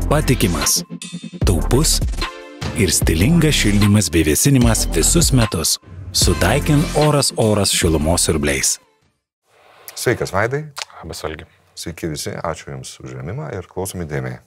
patikimas, taupus ir stilingas šildymas bei vėsinimas visus metus. Su Daikin Oras šilumos siurbliais. Sveikas, Vaidai. Labas, Algi. Sveiki visi, ačiū Jums už rėmimą ir klausom įdėmiai.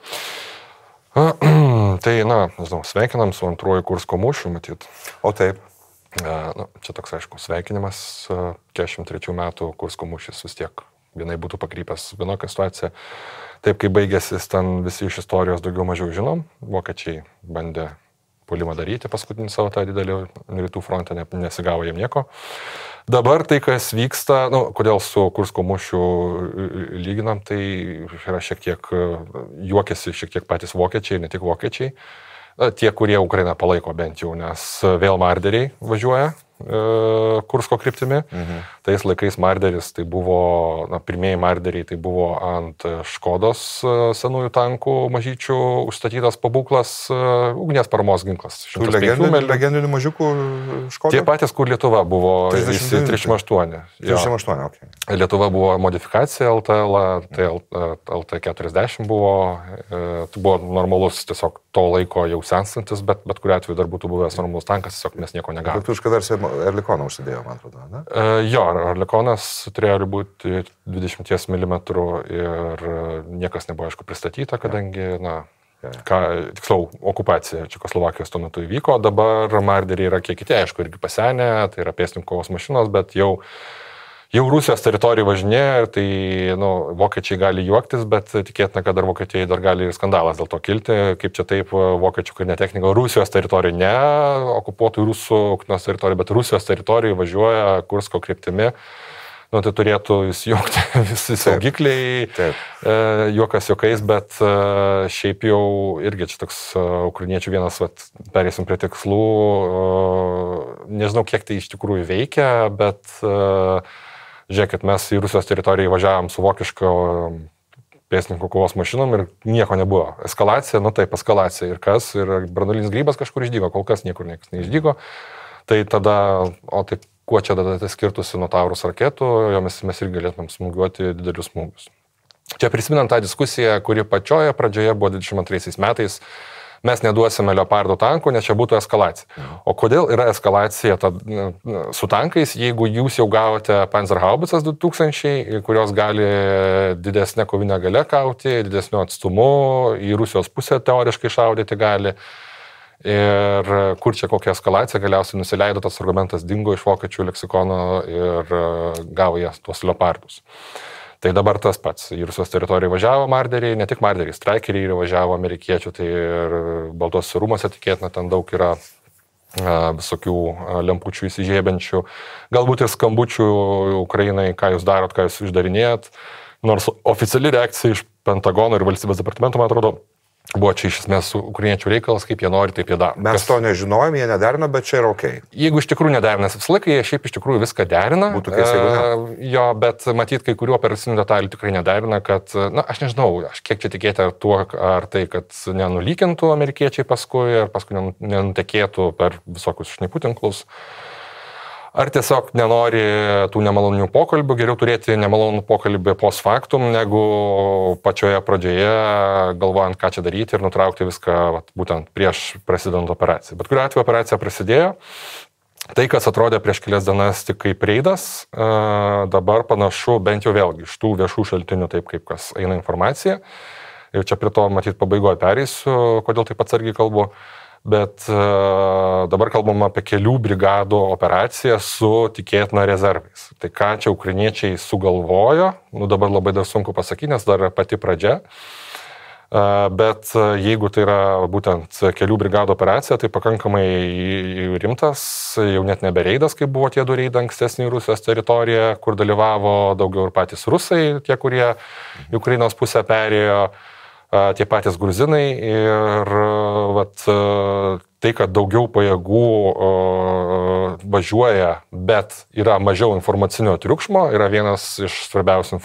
Tai, sveikinam su antruoju Kursko mūšiu, matyt. O taip. Čia toks, aišku, sveikinimas. 43 metų Kursko mūšis vis tiek vienai būtų pakrypęs vienokią situaciją. Taip, kai baigėsi, ten visi iš istorijos daugiau mažiau žinom. Vokiečiai bandė puolimą daryti paskutinį savo tą didelį rytų frontą, nesigavo jiem nieko. Dabar tai, kas vyksta, kodėl su Kursko mūšiu lyginam, tai yra šiek tiek, juokiasi šiek tiek patys vokiečiai, ne tik vokiečiai. Tie, kurie Ukrainą palaiko bent jau, nes vėl marderiai važiuoja Kursko kryptimi. Tais laikais marderis tai buvo, pirmieji marderiai tai buvo ant Škodos senųjų tankų mažyčių užstatytas pabūklas, ugnies paramos ginklas. Legendinių mažiukų Škoda? Tie patys, kur Lietuva buvo 38. 38, okay. Lietuva buvo modifikacija LTL, tai LT40 buvo, tai buvo normalus tiesiog to laiko jau senstantis, bet kuriuo atveju dar būtų buvęs normalus tankas, tiesiog mes nieko negavome. Bet tu kažkada Erlikoną užsidėjo, man atrodo, ne? Jo, Erlikonas turėjo būti 20 mm ir niekas nebuvo, aišku, pristatyta, kadangi, tiksliau, okupacija Čekoslovakijos tuo metu įvyko, dabar marderiai yra kiek kiti, aišku, irgi pasenę, tai yra pėstininkų kovos mašinos, bet jau Rusijos teritorijų važinėja ir tai, vokiečiai gali juoktis, bet tikėtina, kad dar Vokietijai dar gali ir skandalas dėl to kilti, kaip čia taip vokiečių karinė technika Rusijos teritorijų, ne okupuotų rusų Ukrainos teritorijų, bet Rusijos teritorijų važiuoja Kursko kryptimi, tai turėtų įsijungti visi saugikliai, juokas juokais, bet šiaip jau irgi čia toks ukrainiečių vienas, perėsim prie tikslų, nežinau, kiek tai iš tikrųjų veikia, bet žiūrėkit, mes į Rusijos teritoriją važiavom su vokiško pėstininkų kovos mašinom ir nieko nebuvo. Eskalacija, taip, eskalacija. Ir kas? Ir branduolinis grybas kažkur išdygo, kol kas niekur niekas neišdygo. Tai tada, tai kuo čia tada tai skirtusi nuo Taurus raketų, jomis mes ir galėtumėm smūgiuoti didelius smūgius. Čia prisiminant tą diskusiją, kuri pačioje pradžioje buvo 22 metais, mes neduosime Leopardų tankų, nes čia būtų eskalacija. O kodėl yra eskalacija su tankais, jeigu jūs jau gavote Panzerhaubicas 2000, kurios gali didesnė kovinė galia kauti, didesniu atstumu, į Rusijos pusę teoriškai šaudyti gali. Ir kur čia kokia eskalacija, galiausiai nusileido, tas argumentas dingo iš vokiečių leksikono ir gavo jie tuos Leopardus. Tai dabar tas pats. Į Rusijos teritoriją važiavo marderiai, ne tik marderiai, straikeriai važiavo amerikiečių, tai ir Baltuosiuose rūmuose tikėtina, ten daug yra visokių lempučių įsižiebiančių, galbūt ir skambučių Ukrainai, ką jūs darot, ką jūs išdarinėjat. Nors oficiali reakcija iš Pentagono ir valstybės departamento, man atrodo, buvo čia iš esmės ukrainiečių reikalas, kaip jie nori, taip jie daro. Mes to nežinojom, jie nederino, bet čia yra okei. Jeigu iš tikrųjų nederina, visą laiką jie šiaip iš tikrųjų viską derina. Būtų keista, jeigu ne. Jo, bet matyt, kai kuriuo operacinių detalių tikrai nederina, kad, aš nežinau, kiek čia tikėti ar tai, kad nenulykintų amerikiečiai paskui, ar paskui nenutekėtų per visokius šnipų tinklus. Ar tiesiog nenori tų nemalonių pokalbių, geriau turėti nemalonų pokalbį post factum, negu pačioje pradžioje, galvojant, ką čia daryti ir nutraukti viską būtent prieš prasidedant operaciją. Bet kuriuo atveju operacija prasidėjo. Tai, kas atrodė prieš kelias dienas tik kaip reidas, dabar panašu, bent jau vėlgi, iš tų viešų šaltinių, taip kaip kas eina informacija. Ir čia prie to, matyt, pabaigoje pereisiu, kodėl taip atsargiai kalbu. Bet dabar kalbam apie kelių brigadų operaciją su tikėtina rezervais. Tai ką čia ukrainiečiai sugalvojo, dabar labai dar sunku pasakyti, nes dar pati pradžia. Bet jeigu tai yra būtent kelių brigadų operacija, tai pakankamai rimtas, jau net nebe reidas, kaip buvo tie du reidai ankstesnį Rusijos teritoriją, kur dalyvavo daugiau ir patys rusai, tie, kurie į Ukrainos pusę perėjo. Tie patys gruzinai ir tai, kad daugiau pajėgų važiuoja, bet yra mažiau informacinio triukšmo, yra vienas iš svarbiausių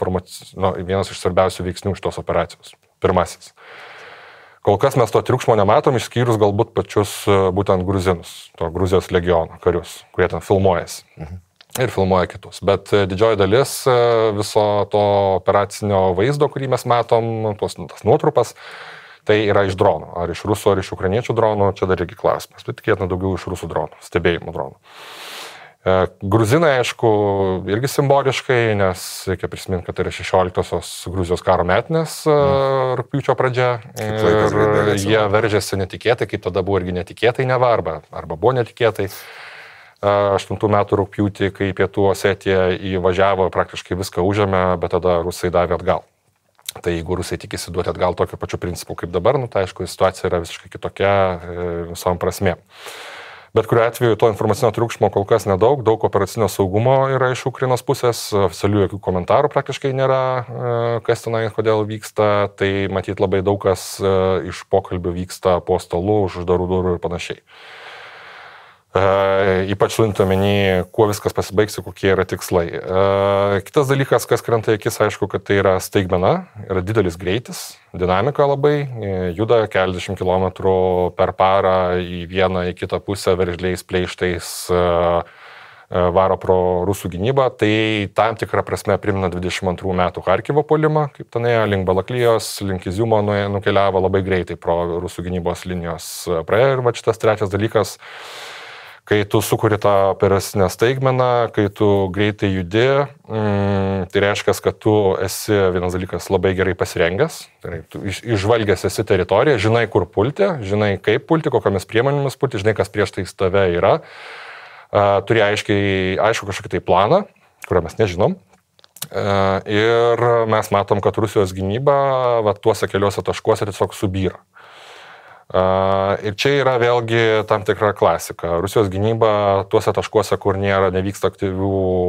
veiksnių šitos operacijos. Pirmasis. Kol kas mes to triukšmo nematom, išskyrus galbūt pačius būtent gruzinus, to Gruzijos legiono karius, kurie ten filmuojasi. Ir filmuoja kitus. Bet didžioji dalis viso to operacinio vaizdo, kurį mes matom, tas nuotrupas, Tai yra iš dronų. Ar iš rusų, ar iš ukrainiečių dronų, čia dar irgi klausimas. Bet tikėtina daugiau iš rusų dronų, stebėjimo dronų. Gruzinai, aišku, irgi simboliškai, nes reikia prisiminti, kad tai yra 16-osios Gruzijos karo metinės rugpjūčio pradžia. Ir jie veržėsi netikėtai, kaip tada buvo irgi netikėtai neva, arba buvo netikėtai. 8 metų rugpjūtį, kai Pietų Osetija įvažiavo, praktiškai viską užėmė, bet tada rusai davė atgal. Tai jeigu rusai tikisi duoti atgal tokiu pačiu principu kaip dabar, tai aišku, situacija yra visiškai kitokia visom prasme. Bet kuriuo atveju to informacinio triukšmo kol kas nedaug, daug operacinio saugumo yra iš Ukrainos pusės, oficialių jokių komentarų praktiškai nėra, kas tenai, kodėl vyksta, tai matyt labai daug kas iš pokalbių vyksta po stalu, už uždarų durų ir panašiai. Ypač turint omeny, kuo viskas pasibaigs, kokie yra tikslai. Kitas dalykas, kas krenta į akis, aišku, kad tai yra staigmena, yra didelis greitis, dinamika labai, juda keliasdešimt kilometrų per parą į vieną, į kitą pusę, veržliais, pleištais, varo pro rusų gynybą. Tai tam tikrą prasme primena 22 metų Charkivo puolimą, kaip tenai link Balaklijos, link Iziumo nukeliavo labai greitai pro rusų gynybos linijos praėjo. Ir va šitas trečias dalykas, kai tu sukuri tą operacinę staigmeną, kai tu greitai judi, tai reiškia, kad tu esi, vienas dalykas, labai gerai pasirengęs, tai tu išvalgęs esi teritoriją, žinai, kur pulti, žinai, kaip pulti, kokiamis priemonėmis pulti, žinai, kas prieš tai tave yra, turi aišku kažkokį tai planą, kurio mes nežinom. Ir mes matom, kad Rusijos gynyba tuose keliuose taškuose tiesiog subyra. Ir čia yra vėlgi tam tikra klasika. Rusijos gynyba tuose taškuose, kur nevyksta aktyvių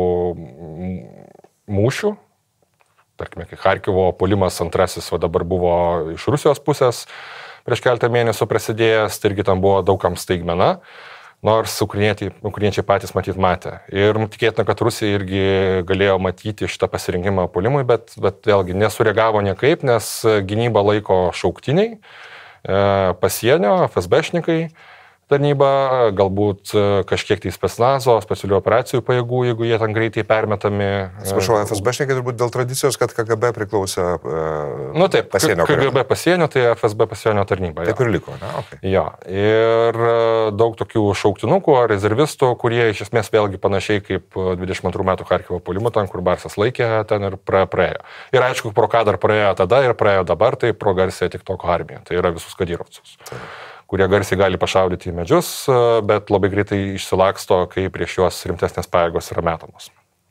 mūšių, tarkime, kai Charkivo puolimas antrasis dabar buvo iš Rusijos pusės prieš keletą mėnesių prasidėjęs, tai irgi tam buvo daugam staigmena, nors ukrainiečiai patys matė. Ir tikėtina, kad Rusija irgi galėjo matyti šitą pasirinkimą puolimui, bet vėlgi nesureagavo niekaip, nes gynybą laiko šauktiniai, pasienio, FSB-šnikai tarnyba, galbūt kažkiek tai specnazo, specialių operacijų pajėgų, jeigu jie ten greitai permetami. Atsiprašau, FSB-šnikai turbūt dėl tradicijos, kad KGB priklausė taip, pasienio. KGB pasienio, tai FSB pasienio tarnyba. Taip ir liko, ne? Okay. Jo. Ir daug tokių šauktinukų, rezervistų, kurie iš esmės vėlgi panašiai kaip 22 metų Charkivo puolimo, ten, kur Barsas laikė, ten ir praėjo. Ir aišku, pro ką dar praėjo tada ir praėjo dabar, tai pro garsiąją TikToko armiją. Tai yra visus kadyrovcus. Kurie garsiai gali pašaudyti į medžius, bet labai greitai išsilaksto, kai prieš juos rimtesnės pajėgos yra metamos.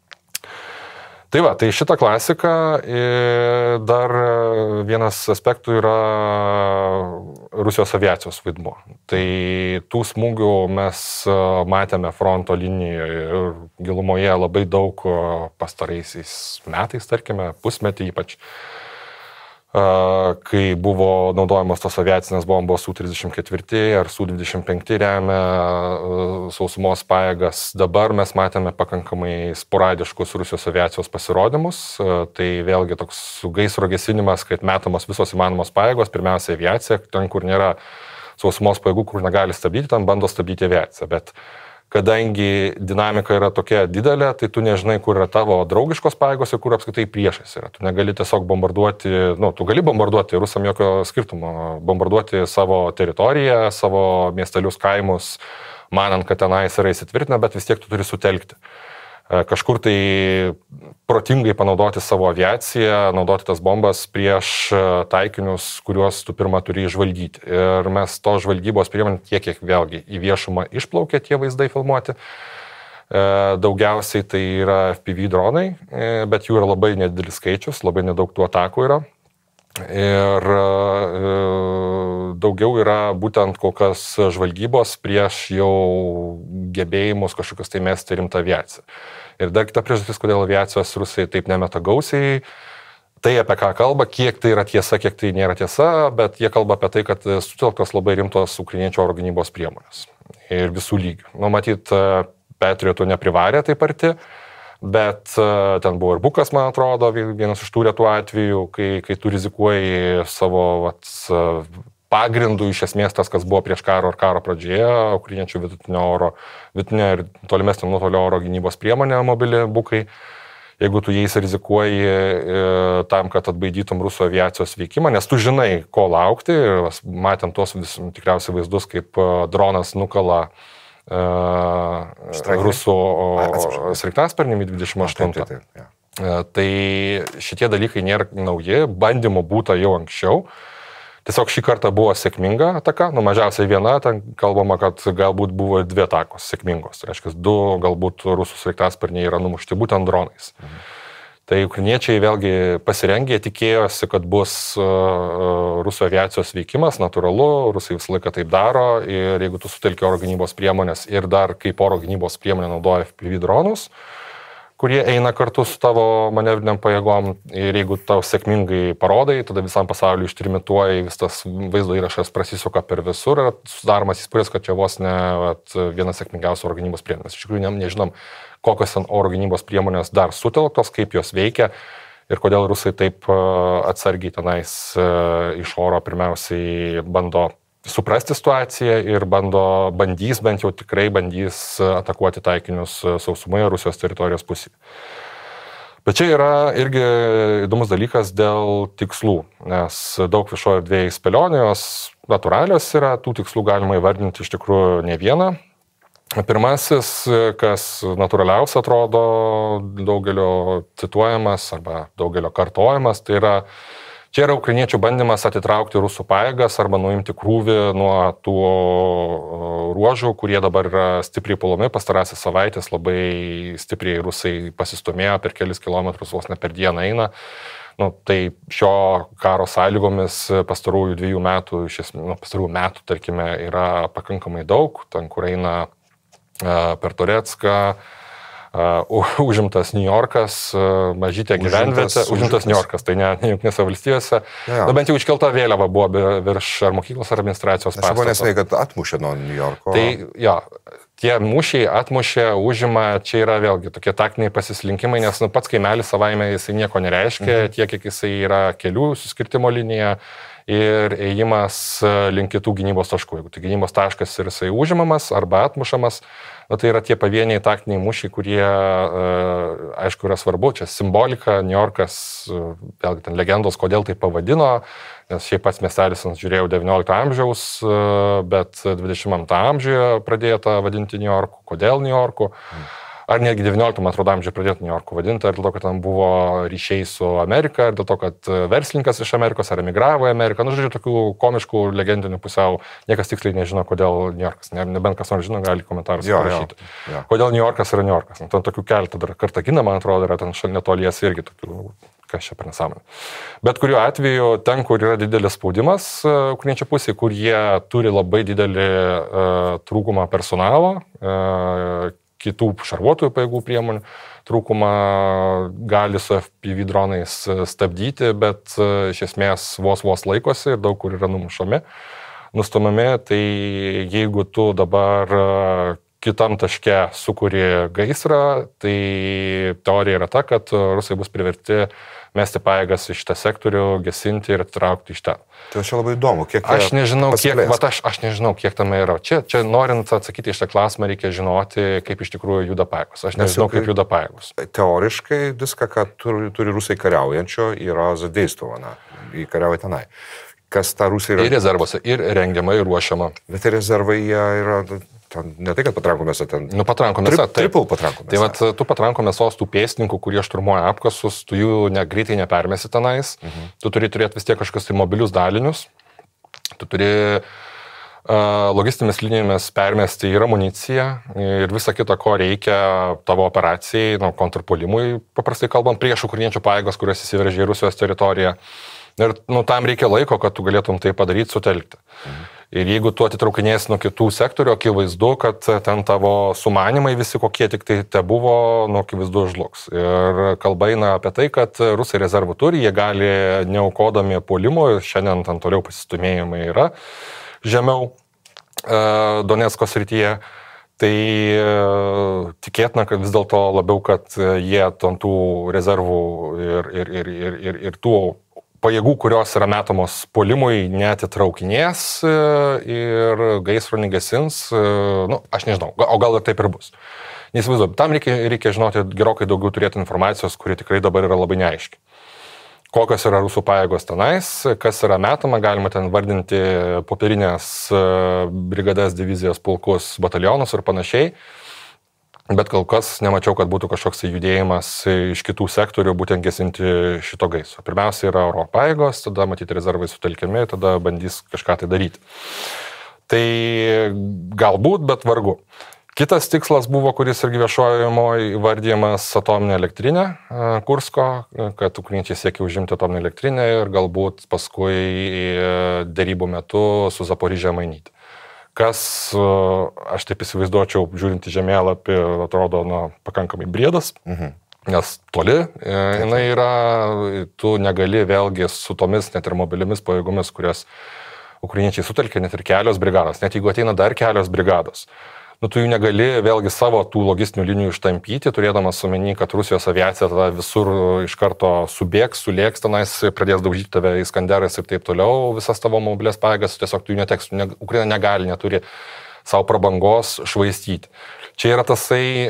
Tai šita klasika. Dar vienas aspektų yra Rusijos aviacijos vaidmuo. Tai tų smūgių mes matėme fronto linijoje ir gilumoje labai daug pastaraisiais metais, tarkime, pusmetį ypač. Kai buvo naudojamos tos aviacinės bombos Su-34 ar Su-25 remia sausumos pajėgas. Dabar mes matėme pakankamai sporadiškus Rusijos aviacijos pasirodymus. Tai vėlgi toks gaisro gesinimas, kad metamos visos įmanomos pajėgos, pirmiausia aviacija, ten kur nėra sausumos pajėgų, kur negali stabdyti, ten bando stabdyti aviaciją. Bet kadangi dinamika yra tokia didelė, tai tu nežinai, kur yra tavo draugiškos pajėgos ir kur apskritai priešas yra. Tu negali tiesiog bombarduoti, tu gali bombarduoti, rusam jokio skirtumo, bombarduoti savo teritoriją, savo miestelius, kaimus, manant, kad tenais yra įsitvirtina, bet vis tiek tu turi sutelkti. Kažkur tai protingai panaudoti savo aviaciją, naudoti tas bombas prieš taikinius, kuriuos tu pirmą turi išžvalgyti. Ir mes to žvalgybos priemonė tiek, kiek vėlgi į viešumą išplaukė tie vaizdai filmuoti. Daugiausiai tai yra FPV dronai, bet jų yra labai nedidelis skaičius, labai nedaug tų atakų yra. Ir daugiau yra būtent kol kas žvalgybos prieš jau gebėjimus kažkokius tai mesti rimtą aviaciją. Ir dar kita priežastis, kodėl aviacijos Rusai taip nemeta gausiai, tai apie ką kalba, kiek tai yra tiesa, kiek tai nėra tiesa, bet jie kalba apie tai, kad sutelktos labai rimtos ukrainiečių oro gynybos priemonės ir visų lygių. Matyt, Patriotų neprivarė taip arti, bet ten buvo ir Bukas, man atrodo, vienas iš tų retų atvejų, kai tu rizikuoji savo pagrindų iš esmės tas, kas buvo prieš karo ar karo pradžioje, ukrainiečių vidutinio ir tolimesnio nuotolio oro gynybos priemonė mobili Bukai. jeigu tu jais rizikuoji tam, kad atbaidytum Rusų aviacijos veikimą, nes tu žinai, ko laukti, matėm tuos tikriausiai vaizdus, kaip dronas nukala Rusų sraigtasparnį 28. Tai šitie dalykai nėra nauji, bandymų būta jau anksčiau. Tiesiog šį kartą buvo sėkminga ataka, mažiausiai viena, ten kalbama, kad galbūt buvo 2 atakos sėkmingos. Tai reiškia, 2 galbūt Rusų sraigtasparniai yra numušti būtent dronais. Tai ukrainiečiai vėlgi pasirengė, tikėjosi, kad bus Rusų aviacijos veikimas, natūralu, Rusai visą laiką taip daro ir jeigu tu sutelki oro gynybos priemonės ir dar kaip oro gynybos priemonė naudoja FPV dronus, kurie eina kartu su tavo manevriniam pajėgom ir jeigu tau sėkmingai parodai, tada visam pasauliu ištrimituoja, vis tas vaizdo įrašas prasisuka per visur ir sudaromas įspūdis, kad čia vos ne vienas sėkmingiausių oro gynybos priemonės. Iš tikrųjų nežinom, kokios oro gynybos priemonės dar sutelktos, kaip jos veikia ir kodėl rusai taip atsargiai tenais iš oro pirmiausiai bando suprasti situaciją ir bandys atakuoti taikinius sausumoje Rusijos teritorijos pusėje. Bet čia yra irgi įdomus dalykas dėl tikslų, nes daug viešoje erdvėje spėlionės natūralios yra, tų tikslų galima įvardinti iš tikrųjų ne vieną. Pirmasis, kas natūraliausia atrodo daugelio cituojamas arba daugelio kartojamas, tai yra čia yra ukrainiečių bandymas atitraukti rusų pajėgas arba nuimti krūvį nuo tų ruožų, kurie dabar yra stipriai puolami. Pastarąsias savaitės labai stipriai rusai pasistumėjo, per kelis kilometrus vos ne per dieną eina. Tai šio karo sąlygomis pastarųjų 2 metų, pastarųjų metų, tarkime, yra pakankamai daug, ten kur eina per Torecką, užimtas New Yorkas, mažytė gyvenvietė, užimtas New Yorkas, tai ne Jungtinėse valstijose. Bent jau iškelta vėliava buvo virš ar mokyklos ar administracijos pastato. Buvo nesvei, kad atmušė nuo New Yorko. Tai tie mūšiai atmušė, užima, čia yra vėlgi tokie taktiniai pasislinkimai, nes pats kaimelis savaime jisai nieko nereiškia, tiek kiek jisai yra kelių suskirtimo linija ir ėjimas link kitų gynybos taškų. Jeigu tai gynybos taškas ir jisai užimamas arba atmušamas, tai yra tie pavieniai taktiniai mūšiai, kurie, aišku, yra svarbu. Čia simbolika, New Yorkas, vėlgi ten legendos, kodėl tai pavadino, nes šiaip pats miestelis, žiūrėjau, 19 amžiaus, bet 22 amžiuje pradėta vadinti New Yorku. Kodėl New Yorku? Ar netgi 19, man atrodo, amžiuje pradėtų New Yorku vadinti, ar dėl to, kad ten buvo ryšiai su Amerika, ar dėl to, kad verslininkas iš Amerikos ar emigravo į Ameriką. Žodžiu, tokių komiškų, legendinių pusiau, niekas tiksliai nežino, kodėl New Yorkas. Nebent kas nors žino, gali komentarus parašyti. Kodėl New Yorkas yra New Yorkas. Ten tokių keletą dar Kartagina, man atrodo, yra ten netolies irgi tokių, kas čia per nesąmonė. Bet kuriuo atveju, ten, kur yra didelis spaudimas ukrainiečių pusėje, kur jie turi labai didelį trūkumą personalo, kitų šarvuotojų pajėgų priemonių trūkumą gali su FPV dronais stabdyti, bet iš esmės vos laikosi ir daug kur yra nustumami. Tai jeigu tu dabar kitam taške sukuri gaisrą, tai teorija yra ta, kad rusai bus priverti mesti pajėgas iš šitą sektorių, gesinti ir atitraukti iš ten. Tai čia labai įdomu, kiek aš nežinau, kiek tame yra. Čia norint atsakyti iš tą klausimą, reikia žinoti, kaip iš tikrųjų juda pajėgos. Aš nežinau, kaip juda pajėgos. Teoriškai viską, ką turi rusai kariaujančio, yra Zadeistovo, įkariauja tenai. Kas ta Rusija yra? Ir rezervuose, ir rengiama, ir ruošiama. Bet rezervai yra... Ne tai, kad patrankomėse ten... Patrankomėse, triple patrankomėse. Tai tu patrankomėsos tų pėstininkų, kurie šturmuoja apkasus, tu jų greitai nepermesi tenais, tu turi turėti vis tiek kažkas tai mobilius dalinius, tu turi logistinėmis linijomis permesti ir amuniciją ir visą kitą, ko reikia tavo operacijai, kontrpuolimui, paprastai kalbant, prieš ukrainiečių pajėgas, kurios įsiveržė į Rusijos teritoriją. Ir tam reikia laiko, kad tu galėtum tai padaryti, sutelkti. Ir jeigu tu atitraukinėsi nuo kitų sektorių, akivaizdu, kad ten tavo sumanimai visi, kokie tik tai buvo, akivaizdu žlugs. Ir kalba eina apie tai, kad rusai rezervų turi, jie gali neaukodami puolimo, ir šiandien ten toliau pasistumėjimai yra žemiau Donecko srityje. Tai tikėtina, kad vis dėlto labiau, kad jie tų rezervų ir tų pajėgų, kurios yra metamos puolimui, neatitraukinės ir gaisro negesins, aš nežinau, o gal ir taip ir bus. Neįsivaizduoju, tam reikia žinoti gerokai daugiau turėti informacijos, kuri tikrai dabar yra labai neaiški. Kokios yra rusų pajėgos tenais, kas yra metama, galima ten vardinti popierinės brigadas, divizijos, pulkus, batalionus ir panašiai. Bet kol kas nemačiau, kad būtų kažkoks judėjimas iš kitų sektorių būtent gesinti šito gaisro. Pirmiausia yra oro pajėgos, tada matyti rezervai sutelkiami, tada bandys kažką tai daryti. Tai galbūt, bet vargu. Kitas tikslas buvo, kuris irgi viešojimo įvardyjamas atominė elektrinė Kursko, kad ukrainiečiai siekia užimti atominę elektrinę ir galbūt paskui derybų metu su Zaporižė mainyti. Kas, aš taip įsivaizduočiau, žiūrint į žemėlapį, atrodo, pakankamai briedas, nes toli jinai yra, tu negali vėlgi su tomis net ir mobiliomis pajėgomis, kurias ukrainiečiai sutelkia, net ir kelios brigados, net jeigu ateina dar kelios brigados. Tu jų negali vėlgi savo tų logistinių linijų ištampyti, turėdamas omeny, kad Rusijos aviacija tada visur iš karto subėgs, sulėks tenais, pradės daužyti tave Iskanderais ir taip toliau, visas tavo mobilės pajėgas, tiesiog tu jų neteks, Ukraina negali, neturi savo prabangos švaistyti. Čia yra tasai,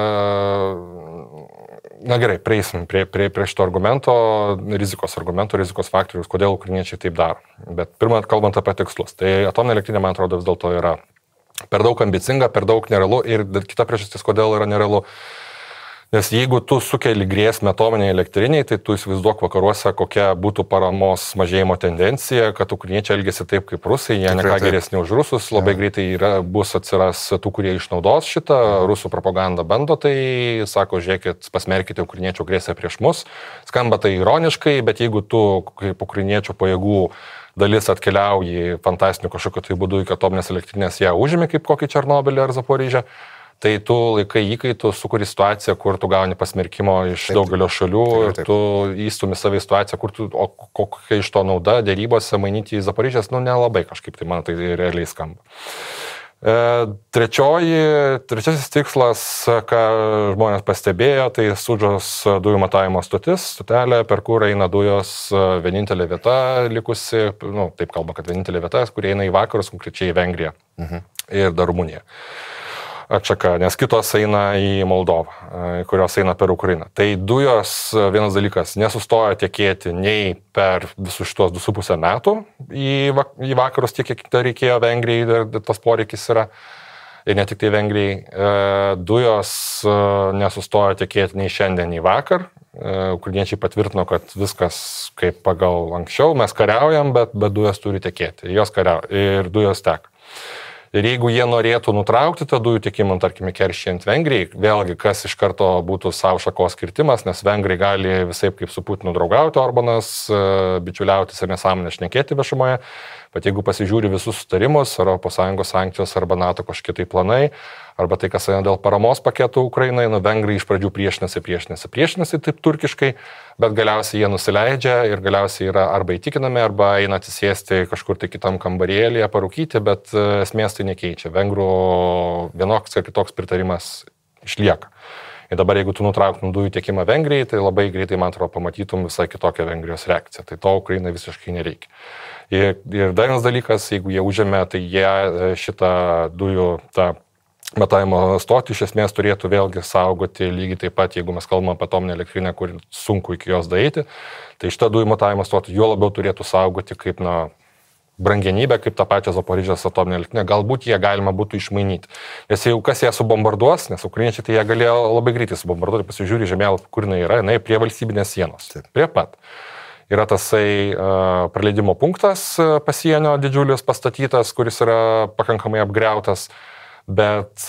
na gerai, prieisim prie šito argumento, rizikos faktorius, kodėl ukrainiečiai taip daro. Bet pirmą, kalbant apie tikslus, tai atominė elektrinė, man atrodo, vis dėlto yra per daug ambicinga, per daug nerealu ir kita priežastis, kodėl yra nerealu. Nes jeigu tu sukeli grėsmę atominiai elektriniai, tai tu įsivaizduok vakaruose, kokia būtų paramos mažėjimo tendencija, kad ukrainiečiai elgesi taip kaip rusai, jie ne ką geresni už rusus, labai greitai atsiras tų, kurie išnaudos šitą, rusų propagandą bando, tai sako, žiūrėkit, pasmerkite ukrainiečių agresiją prieš mus. Skamba tai ironiškai, bet jeigu tu kaip ukrainiečių pajėgų dalis atkeliauji fantastiniu kažkokiu tai būdu iki atominės elektrinės, ją užimi kaip kokį Černobylį ar Zaporižę, tai tu laikai įkaitų, sukuri situaciją, kur tu gauni pasmerkimo iš daugelio šalių ir tu įstumi savai situaciją, kur tu, o kokia iš to nauda dėrybose mainyti į Zaporižės, nelabai kažkaip, tai man tai realiai skamba. Trečiasis tikslas, ką žmonės pastebėjo, tai Sudžos dujų matavimo stotelė, per kur eina dujos, vienintelė vieta likusi, taip kalba, kad vienintelė vieta, kur eina į vakarus, konkrečiai į Vengriją ir dar Rumuniją. Atšaka, nes kitos eina į Moldovą, kurios eina per Ukrainą. Tai dujos, vienas dalykas, nesustoja tiekėti nei per visus šitos 2,5 metų į vakarus tiek, kiek reikėjo Vengrijai, ir tas poreikis yra, ir ne tik tai Vengrijai. Dujos nesustoja tiekėti nei šiandien, nei vakar. Ukrainiečiai patvirtino, kad viskas kaip pagal anksčiau, mes kariaujam, bet dujos turi tekėti, jos kariauja ir dujos teka. Ir jeigu jie norėtų nutraukti tą dujų tiekimą, tarkime, keršijant Vengrijai, vėlgi, kas iš karto būtų savo šakos kirtimas, nes Vengrai gali visaip kaip su Putinu draugauti, Orbanas, bičiuliautis ir nesąmonę šnekėti viešumoje, bet jeigu pasižiūri visus sutarimus, Europos Sąjungos sankcijos arba NATO kažkokie tai planai, arba tai, kas eina dėl paramos paketų Ukrainai, Vengrai iš pradžių priešinasi taip turkiškai, bet galiausiai jie nusileidžia ir galiausiai yra arba įtikinami, arba eina atsisėsti kažkur tai kitam kambarėlėje, parūkyti, bet esmės tai nekeičia. Vengrų vienoks ar kitoks pritarimas išlieka. Ir dabar, jeigu tu nutrauktum dujų tiekimą Vengrijai, tai labai greitai, man atrodo, pamatytum visai kitokią Vengrijos reakciją. Tai to Ukrainai visiškai nereikia. Ir dar vienas dalykas, jeigu jie užėmė, tai jie šitą dujų matavimo stotį iš esmės turėtų vėlgi saugoti lygiai taip pat, jeigu mes kalbame apie atominę elektrinę, kur sunku iki jos daeiti, tai šitą dujų matavimo stotį juo labiau turėtų saugoti kaip brangenybę, kaip tą pačią Zaporižės atominę elektrinę, galbūt jie galima būtų išmainyti. Nes jau kas ją subombarduos, nes ukrainiečiai tai jie galėjo labai greitai subombarduoti, pasižiūri žemėlapį, kur jinai yra, jinai prie valstybinės sienos, prie pat. Yra tasai praleidimo punktas pasienio didžiulis pastatytas, kuris yra pakankamai apgriautas, bet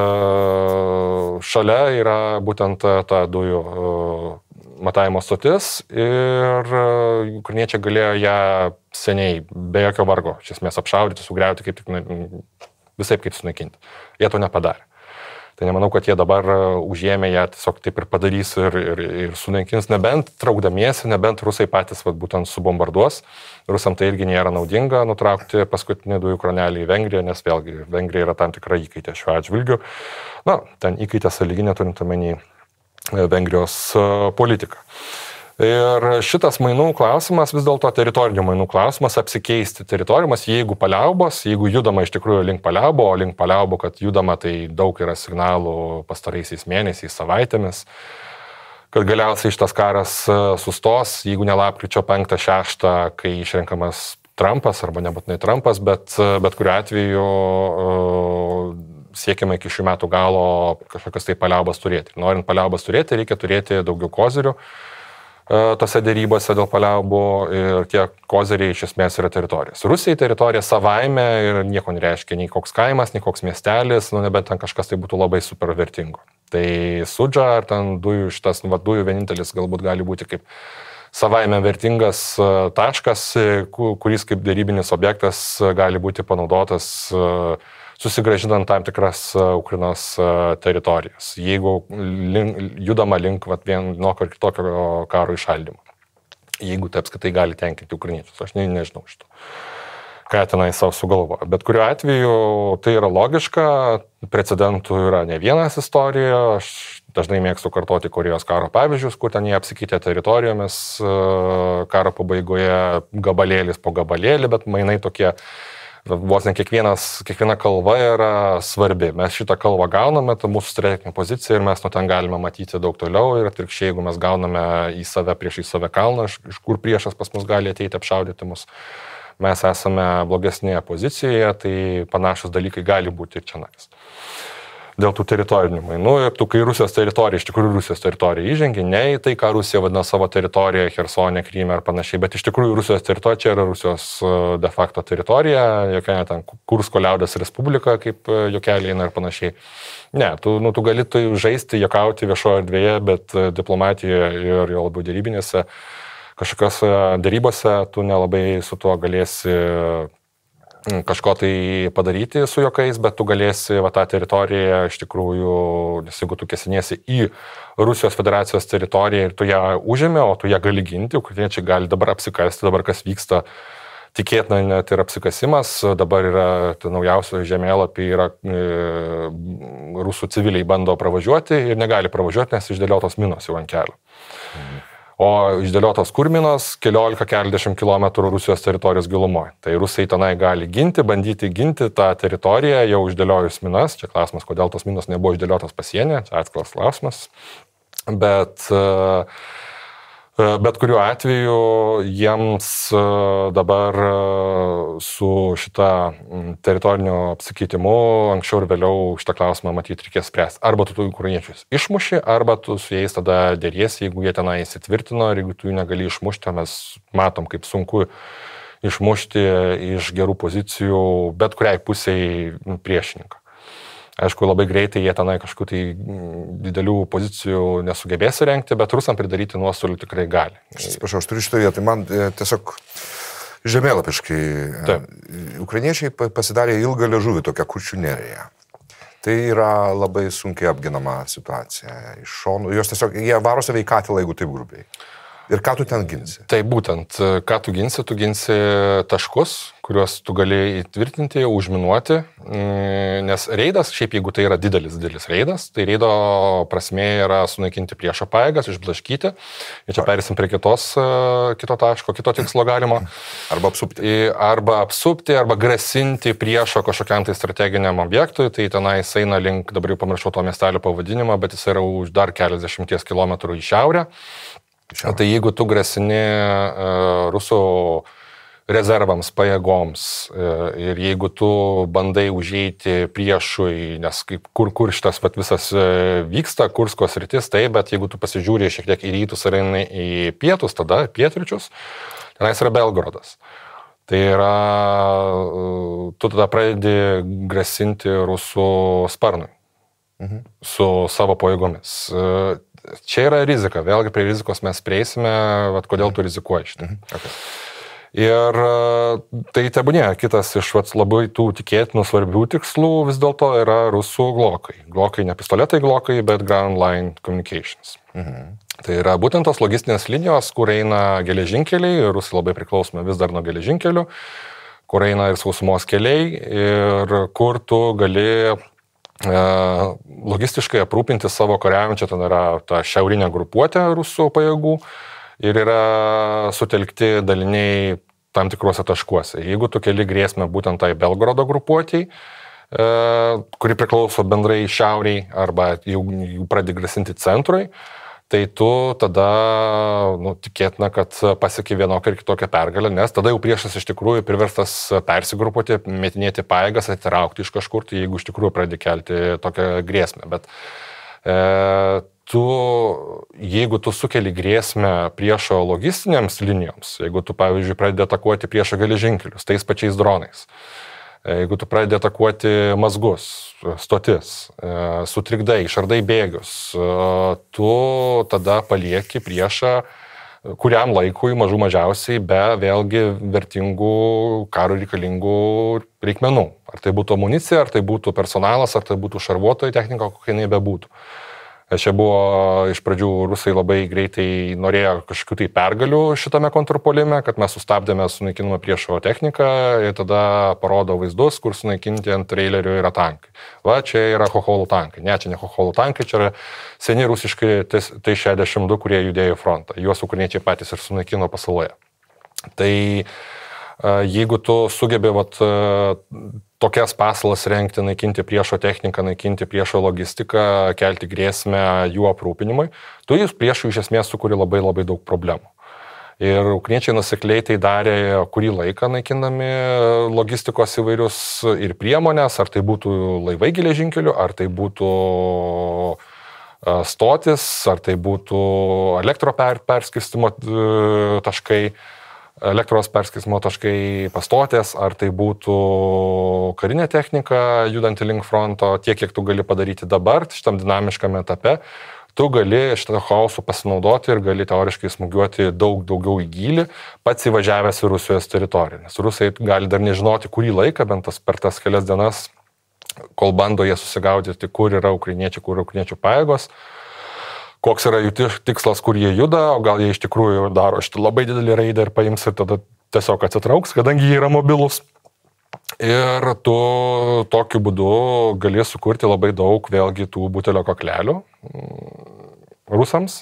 šalia yra būtent ta dujų matavimo stotis ir ukrainiečiai galėjo ją seniai, be jokio vargo, iš esmės apšaudyti, sugriauti, kaip tik visaip kaip sunaikinti. Jie to nepadarė. Tai nemanau, kad jie dabar užėmė ją tiesiog taip ir padarys ir sunaikins, nebent traukdamiesi, nebent rusai patys būtent subombarduos. Rusam tai irgi nėra naudinga nutraukti paskutinį dujų kranelį į Vengriją, nes vėlgi Vengrija yra tam tikra įkaitė šiuo atžvilgiu. Ten įkaitė sąlyginė turint omeny Vengrijos politiką. Ir šitas mainų klausimas, vis dėlto teritorinių mainų klausimas, apsikeisti teritorijomis, jeigu paliaubos, jeigu judama iš tikrųjų link paliaubo, o link paliaubo, kad judama, tai daug yra signalų pastaraisiais mėnesiais, savaitėmis, kad galiausiai šitas karas sustos, jeigu ne lapkričio 5-6, kai išrenkamas Trumpas, arba nebūtinai Trumpas, bet kuriuo atveju siekiame iki šių metų galo kažkokias tai paliaubas turėti. Norint paliaubas turėti, reikia turėti daugiau kozirių tose dėrybose dėl paliaubų ir tie koziriai iš esmės yra teritorijos. Rusijai teritorija savaime ir nieko nereiškia nei koks kaimas, nei koks miestelis, nebent ten kažkas tai būtų labai super vertingo. Tai Sudža ar ten dujų vienintelis galbūt gali būti kaip savaime vertingas taškas, kuris kaip dėrybinis objektas gali būti panaudotas susigrąžinant tam tikras Ukrainos teritorijas, jeigu judama link vienokio ir kitokio karo įšaldymo. Jeigu tai apskritai gali tenkinti ukrainiečius, aš nežinau šito, ką tenai savo sugalvoja. Bet kuriuo atveju tai yra logiška, precedentų yra ne vienas istorija, aš dažnai mėgstu kartoti Korėjos karo pavyzdžius, kur ten jie apsikeitė teritorijomis karo pabaigoje gabalėlis po gabalėlį, bet mainai tokie, vos ne kiekviena kalva yra svarbi. Mes šitą kalvą gauname, tai mūsų strateginė pozicija ir mes nuo ten galime matyti daug toliau ir atvirkščiai, jeigu mes gauname į save prieš į save kalną, iš kur priešas pas mus gali ateiti apšaudyti mus, mes esame blogesnėje pozicijoje, tai panašus dalykai gali būti ir čia nais. Dėl tų teritorinių mainų ir kai Rusijos teritorija, iš tikrųjų Rusijos teritorija įžengia, ne į tai, ką Rusija vadina savo teritoriją, Chersone, Kryme ar panašiai, bet iš tikrųjų Rusijos teritorija čia yra Rusijos de facto teritorija, jokia ne ten Kursko liaudės respublika, kaip jokelė eina ir panašiai. Ne, tu gali tai žaisti, juokauti viešoje erdvėje, bet diplomatijoje ir jo labiau dėrybinėse kažkokios dėrybose tu nelabai su tuo galėsi kažko tai padaryti su jokais, bet tu galėsi tą teritoriją iš tikrųjų, nes jeigu tu kesiniesi į Rusijos federacijos teritoriją ir tu ją užėmė, o tu ją gali ginti, ukrainiečiai gali dabar apsikasti, dabar kas vyksta, tikėtina net ir apsikasimas, dabar yra naujausių žemėlapį, yra rusų civiliai bando pravažiuoti ir negali pravažiuoti, nes išdėliotos minos jau ant kelio. O išdėliotos kurminos 14-40 km Rusijos teritorijos gilumoje. Tai rusai tenai gali bandyti ginti tą teritoriją, jau išdėliojus minas. Čia klausimas, kodėl tos minos nebuvo išdėliotos pasienyje, čia atskiras klausimas. Bet kuriuo atveju jiems dabar su šita teritoriniu apsikeitimu anksčiau ir vėliau šitą klausimą matyti reikės spręsti. Arba tu ukrainiečius išmuši, arba tu su jais tada dėriesi, jeigu jie tenai įsitvirtino ir jeigu tu jų negali išmušti, mes matom, kaip sunku išmušti iš gerų pozicijų bet kuriai pusiai priešininką. Aišku, labai greitai jie tenai kažkokių tai didelių pozicijų nesugebės įrengti, bet rusam pridaryti nuostolių tikrai gali. Atsiprašau, aš turiu šitą vietą. Man tiesiog žemėlapiškai ukrainiečiai pasidarė ilgą liežuvį tokią Kuršių neriją. Tai yra labai sunkiai apginama situacija iš šonų. Jos tiesiog, jie varo save į katilą, jeigu taip grubiai. Ir ką tu ten ginsi? Tai būtent, ką tu ginsi taškus, kuriuos tu gali įtvirtinti, užminuoti, nes reidas, šiaip jeigu tai yra didelis reidas, tai reido prasmė yra sunaikinti priešo pajėgas, išblaškyti, ir čia perėsim prie kito taško, kito tikslo galimo. Arba apsupti, arba grasinti priešo kažkokiam tai strateginiam objektui, tai tenai jis eina link, dabar jau pamiršau to miestelio pavadinimą, bet jis yra už dar keliasdešimties kilometrų į šiaurę. Tai jeigu tu grasini rusų rezervams, pajėgoms ir jeigu tu bandai užeiti priešui, nes kur šitas visas vyksta, Kursko sritis, tai, bet jeigu tu pasižiūrė šiek tiek į rytus ar į pietus, tada pietryčius, tenais yra Belgorodas. Tai yra, tu tada pradedi grasinti rusų sparnui su savo pajėgomis. Čia yra rizika, vėlgi prie rizikos mes prieisime, kodėl tu rizikuoji šitą. Okay. Ir tai tebūnė, kitas iš labai tų tikėtinų svarbių tikslų vis dėlto yra rusų glokai. Glokai, ne pistoletai glokai, bet Ground Line Communications. Tai yra būtent tos logistinės linijos, kur eina geležinkeliai, rusai labai priklausome vis dar nuo geležinkelių, kur eina ir sausumos keliai ir kur tu gali logistiškai aprūpinti savo kariavimą, čia ten yra ta šiaurinė grupuotė rusų pajėgų ir yra sutelkti daliniai tam tikruose taškuose. Jeigu tu keli grėsmę būtent tai Belgorodo grupuotėjai, kuri priklauso bendrai šiauriai arba jau pradedi grasinti centrui, tai tu tada tikėtina, kad pasieki vienokią ir kitokią pergalę, nes tada jau priešas iš tikrųjų priverstas persigrupuoti, metinėti pajėgas, atitraukti iš kažkur, tai jeigu iš tikrųjų pradedi kelti tokią grėsmę. Bet jeigu tu sukeli grėsmę priešo logistinėms linijoms, jeigu tu, pavyzdžiui, pradedi atakuoti priešo geležinkelius tais pačiais dronais, jeigu tu pradedi atakuoti mazgus, stotis, sutrikdai, išardai bėgius, tu tada palieki priešą kuriam laikui mažų mažiausiai be vėlgi vertingų karų reikalingų reikmenų. Ar tai būtų amunicija, ar tai būtų personalas, ar tai būtų šarvuotojų technika, kokia jinai bebūtų. Čia buvo iš pradžių rusai labai greitai norėjo kažkokių tai pergalių šitame kontrpuolime, kad mes sustabdėme sunaikinimą priešo techniką ir tada parodo vaizdus, kur sunaikinti ant trailerių yra tankai. Va, čia yra Chocholų tankai. Ne, čia ne Chocholų tankai, čia yra seni rusiški T-62, kurie judėjo į frontą. Juos ukrainiečiai patys ir sunaikino pasaulyje. Tai jeigu tu sugebi tokias pasalas rengti, naikinti priešo techniką, naikinti priešo logistiką, kelti grėsmę jų aprūpinimui, tu jūs priešų iš esmės sukuri labai labai daug problemų. Ir ukrainiečiai nuosekliai tai darė kurį laiką naikindami logistikos įvairius ir priemonės, ar tai būtų laivai geležinkelių, ar tai būtų stotis, ar tai būtų perskirstymo taškai, elektros perskirstymo taškai pastotės, ar tai būtų karinė technika judanti link fronto, tiek, kiek tu gali padaryti dabar, šitam dinamiškame etape, tu gali šitą chaosų pasinaudoti ir gali teoriškai smūgiuoti daug daugiau į gylį, pats įvažiavęs į Rusijos teritoriją. Nes rusai gali dar nežinoti kurį laiką, bent per tas kelias dienas, kol bando jie susigaudyti, kur yra ukrainiečiai, kur yra ukrainiečių pajėgos, koks yra jų tikslas, kur jie juda, o gal jie iš tikrųjų daro šitą labai didelį raidą ir paims ir tada tiesiog atsitrauks, kadangi jie yra mobilus. Ir tu tokiu būdu gali sukurti labai daug vėlgi tų butelio kaklelių rusams,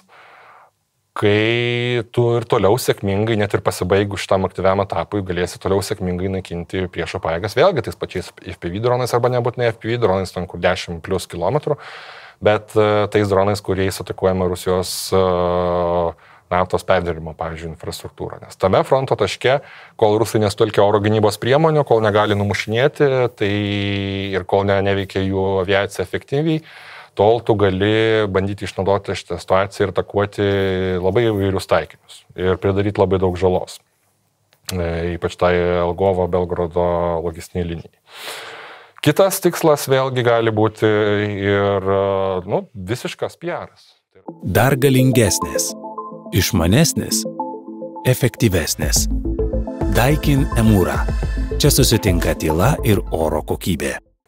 kai tu ir toliau sėkmingai, net ir pasibaigus šitam aktyviam etapui, galėsi toliau sėkmingai naikinti priešo pajėgas, vėlgi tais pačiais FPV dronais arba nebūtinai FPV dronais, ten kur 10+ kilometrų, bet tais dronais, kuriais atakuojama Rusijos naftos perdirbimo, pavyzdžiui, infrastruktūrą. Nes tame fronto taške, kol rusai nesutelkia oro gynybos priemonių, kol negali numušinėti, tai ir kol neveikia jų aviacija efektyviai, tol tu gali bandyti išnaudoti šitą situaciją ir atakuoti labai įvairius taikinius ir pridaryti labai daug žalos. Ypač tai Elgovo, Belgorodo logistiniai linijai. Kitas tikslas vėlgi gali būti ir visiškas piaras. Dar galingesnės, išmanesnės, efektyvesnės. Daikin Emūra. Čia susitinka tyla ir oro kokybė.